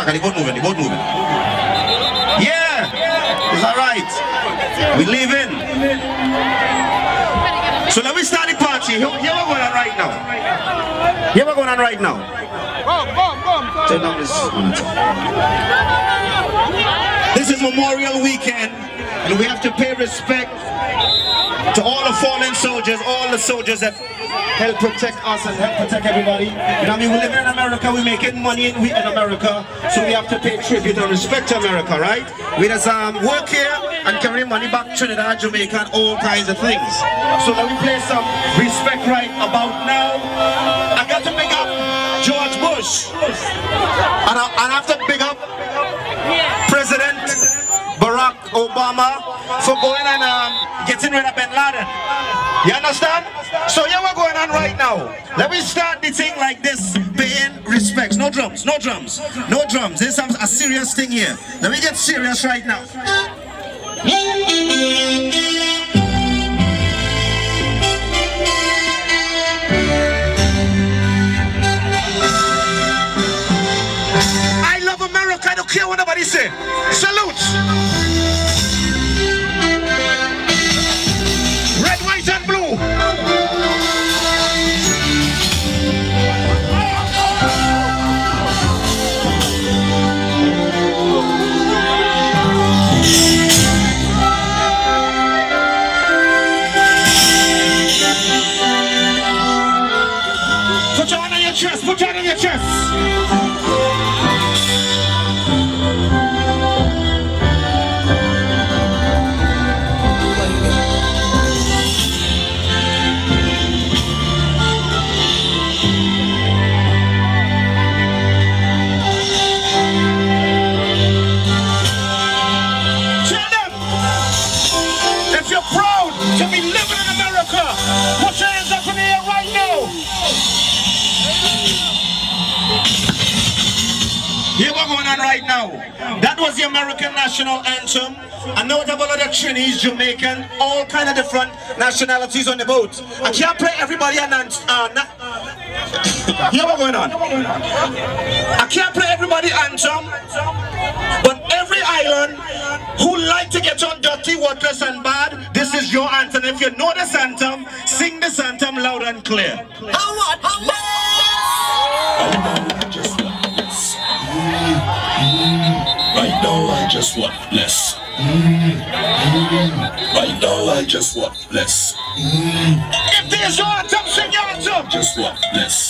attack. The boat moving, the boat moving. Yeah, it's alright. We leaving. So let me start the party. Here we're going on right now. Here we're going on right now. Turn down this monitor. This is Memorial Weekend, and we have to pay respect to all the fallen soldiers, all the soldiers that help protect us and help protect everybody. You know what I mean? We live in America, we're making money in America, so we have to pay tribute and respect to America, right? We just work here and carry money back to Trinidad, Jamaica, and all kinds of things. So let me play some respect right about now. I got to pick up George Bush, and I have to pick up President Barack Obama for going and getting rid of Bin Laden. You understand? So here we're going on right now. Let me start the thing like this, paying respects. No drums, no drums, no drums. There's a serious thing here. Let me get serious right now. I love America. I don't care what nobody say. Salute. Red, white, and blue. Put your hand on your chest. Put your hand on your chest. To be living in America, put your hands up in the air right now. Here we're going on right now. That was the American national anthem. I know about other Trinis, Jamaican, all kind of different nationalities on the boat. I can't play everybody and here we're going on. I can't play everybody anthem, but every island who like to get on dirty, worthless and bad, this is your anthem. If you know this anthem, sing this anthem loud and clear. Right now I just want less. Right now I just want less. If there's your anthem, sing your anthem. Just want less.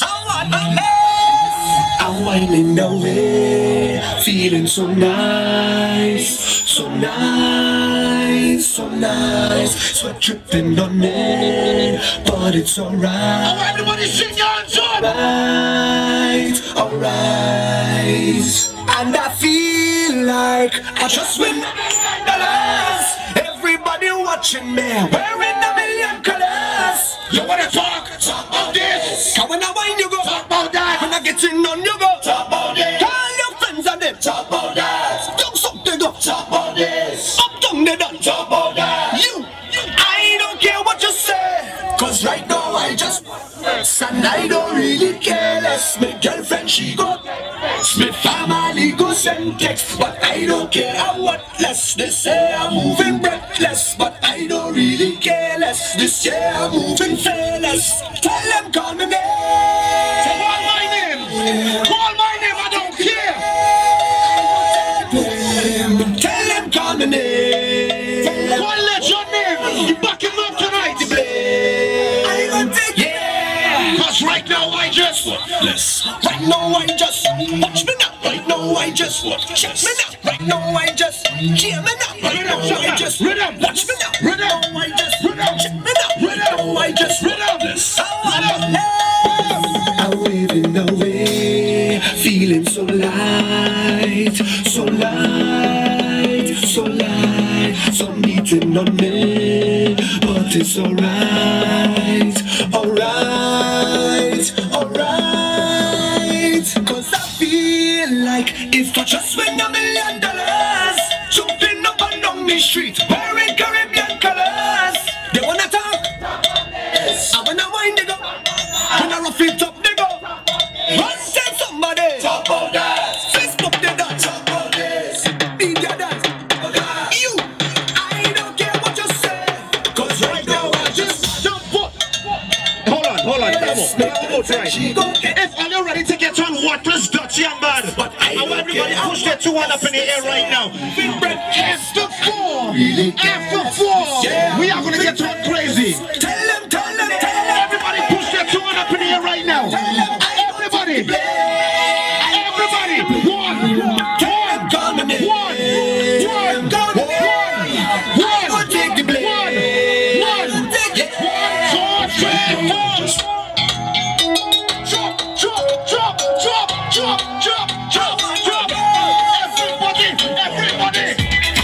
I'm winding away, feeling so nice, so nice, so nice. Sweat dripping on me, but it's alright. Oh, everybody sing your anthem. Alright. And I feel like I just win $1,000,000. Everybody watching me, wearing $1,000,000 colors. You wanna talk? Talk about this. Cause when I wind you go, talk about that. When I get in on you go, talk about this. Call your friends and them, talk about that. Down something go, talk about this. Up down they done, talk about that. You, I don't care what you say, cause right now I just and I don't really care less. My girlfriend she go, my family go send text, but I don't care what less. They say I'm moving breathless, but I don't really care less. This year I'm moving fearless. Tell them call me name. Call my name. Call my name. I don't care. Tell them call me name. Call let your name. You back him up tonight. I don't take Cause right now I just want less. Right now I just watch me now. Right now I just check me now. Right now I just cheer me now. Right now I just rhythm. Watch me now. Rhythm. Right now I just check me now. Right now I just rhythm. I'm waving away, feeling so light, so light, so light. Some beating on me, but it's alright, alright, alright. Cause I feel like if I just win $1,000,000, jumping up and down the street, wearing Caribbean colors. They wanna talk, I wanna wind it up, when I rough it up they go. Run tell somebody, talk about that. Facebook they done. If all you're ready to get on Watless, Dutchy and Bad, I want everybody push their 2 hands up in the air right now. After 4, after 4, we are gonna get on crazy. Tell them. Everybody push their 2 hands up in the air right now. Everybody. 1. Everybody.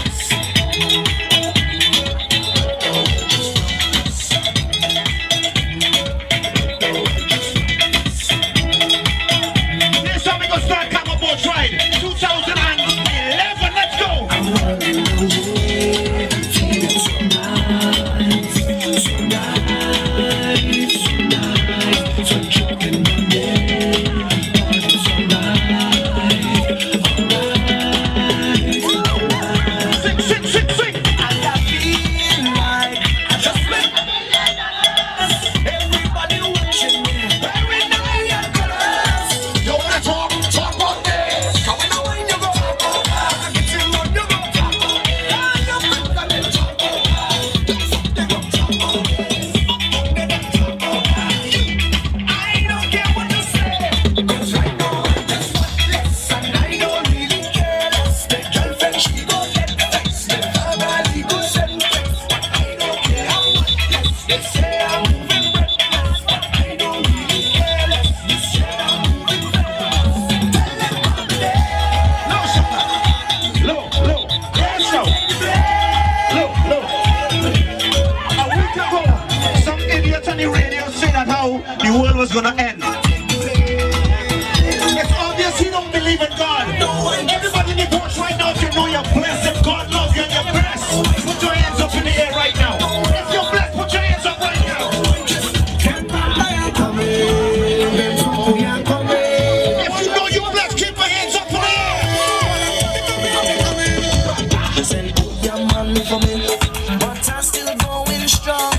This time we gonna start Camo boat ride 2011. Let's go. The world was gonna end. It's obvious you don't believe in God. Everybody in the boat right now, if you know you're blessed, if God loves you and you're blessed, put your hands up in the air right now. If you're blessed, put your hands up right now. If you know you're blessed, keep your hands up in the air. Listen, your money for me, but I'm still going strong.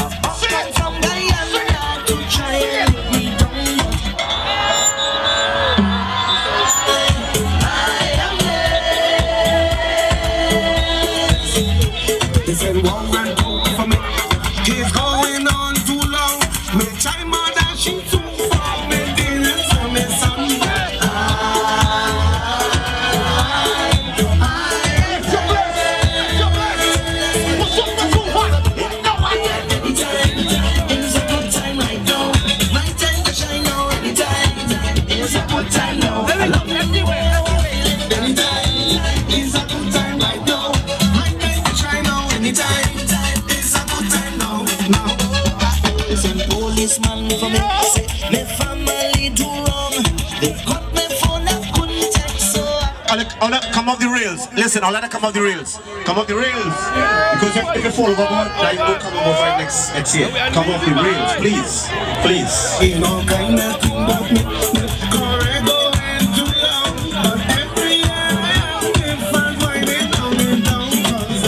Man for me, say my family do wrong. They cut me phone, I couldn't text, so I'll let come off the rails. Listen, I'll let it come off the rails. Come off the rails. Because if you fall overboard, you don't come over right next year. Come off the rails, please. Please. ain't no kind of thing about me. Correct going too long, but every year I am different, winding down and down, 'cause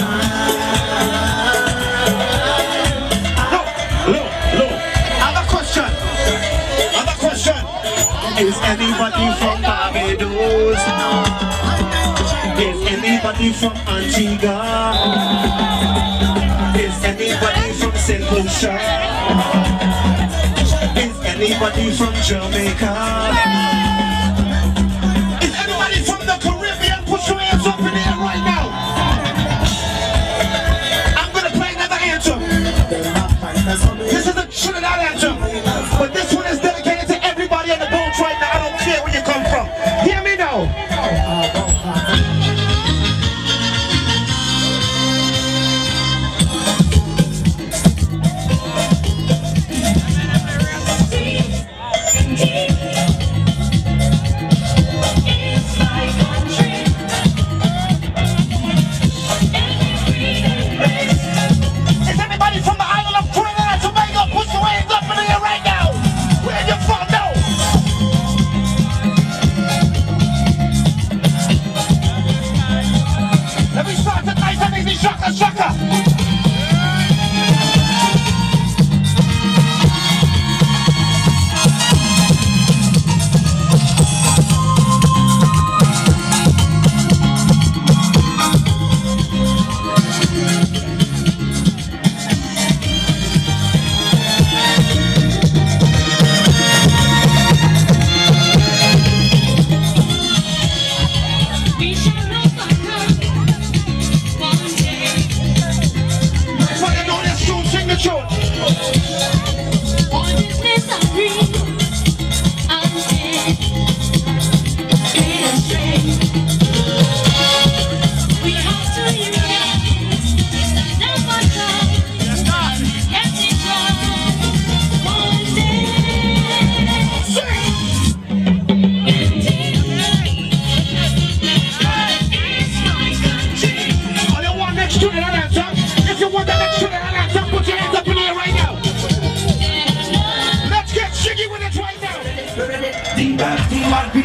Look. Other question. Is anybody from Barbados? Is anybody from Antigua? Is anybody from St. Lucia? Is anybody from Jamaica? Is anybody from the Caribbean? Put your hands up in the air right now. I'm gonna play another anthem. This is a Trinidad anthem, but this one is dedicated to everybody on the boat right now. I don't care where you come from. Hear me now. Is everybody from the island of Trinidad and Tobago? Put your hands up in the air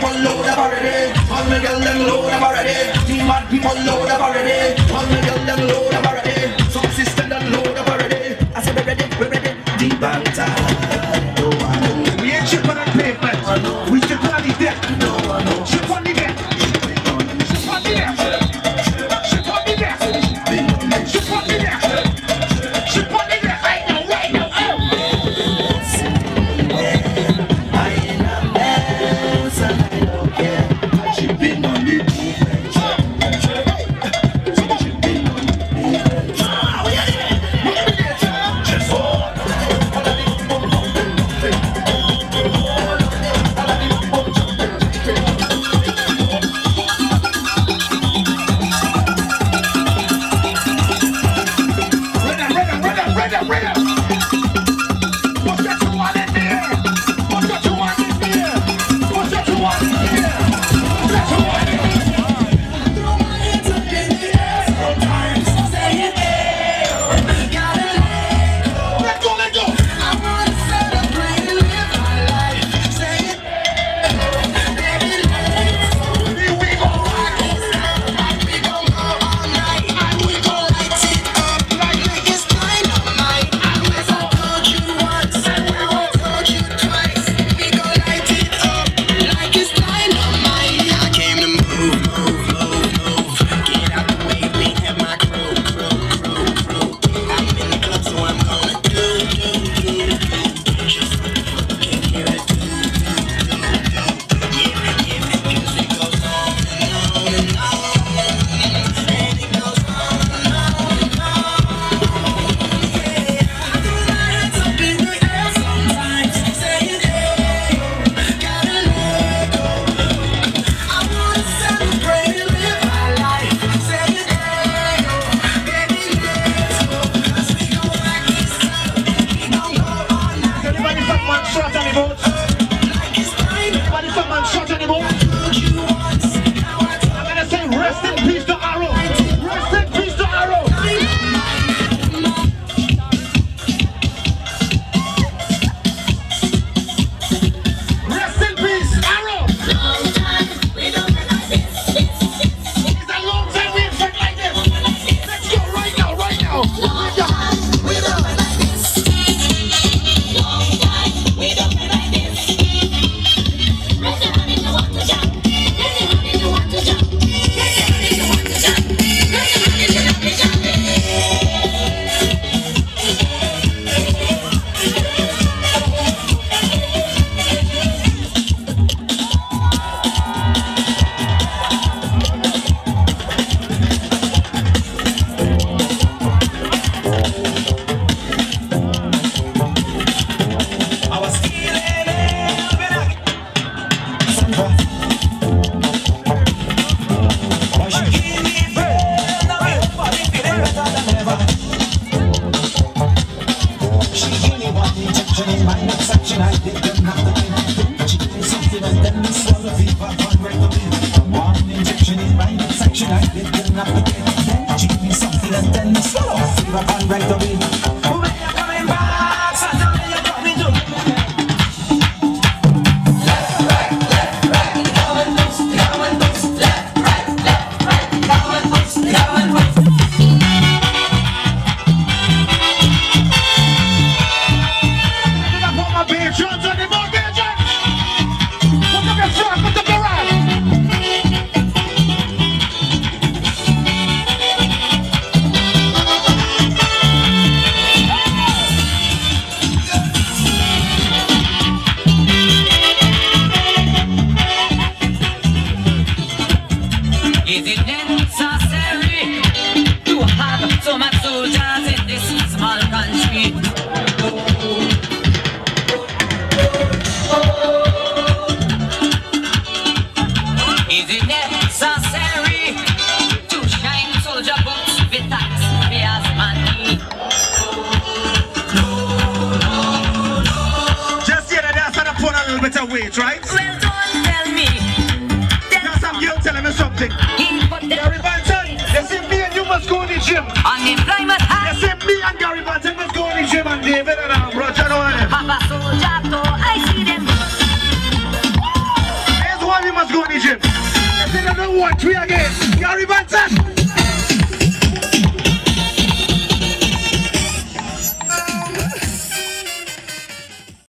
people load up already. All me girl them load up already. The mad people load up already. All me girl them load up already. Some system them load up already. I said we're ready, the banter. We ain't chip on the pavement. We chip on the deck. Chip on the deck. Chip on the deck. Chip on the deck. Chip on the deck. Chip on the deck. Right now, right now. I ain't a mess and I don't care. Chipping on the weight, right? Well, don't tell me. Now some girl telling me something. Gary Banton, they say me and you must go to the gym. Unemployment high. They say me and Gary Banton must go to the gym, and David and Roger and all of them. Papa Soldier, I see them. Here's what we must 1, 3 again. Gary Banton.